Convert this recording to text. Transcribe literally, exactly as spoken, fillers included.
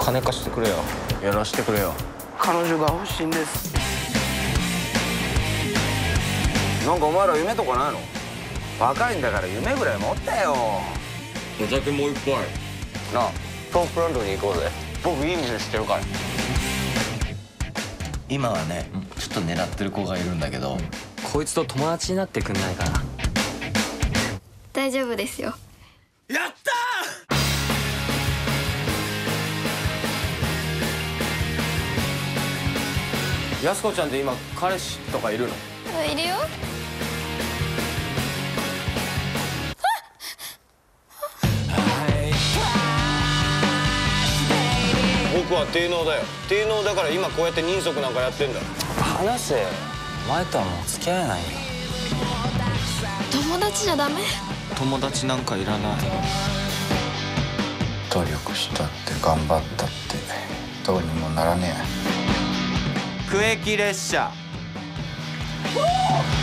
金貸してくれよ。やらしてくれよ。 彼女が欲しいんです。 なんかお前ら夢とかないの？若いんだから夢ぐらい持ってよ。 お酒もう一杯。 なあ、トークランドに行こうぜ。僕いい店知ってるから。 今はね、ちょっと狙ってる子がいるんだけど、 こいつと友達になってくんないかな。 大丈夫ですよ。 やったー！やすこちゃんって今彼氏とかいるの？ いるよ。 僕は低能だよ。低能だから今こうやって人足なんかやってんだ。 話せ。お前とはもう付き合えないよ。 友達じゃダメ？ 友達なんかいらない。 努力したって頑張ったってどうにもならねえ。 区域列車。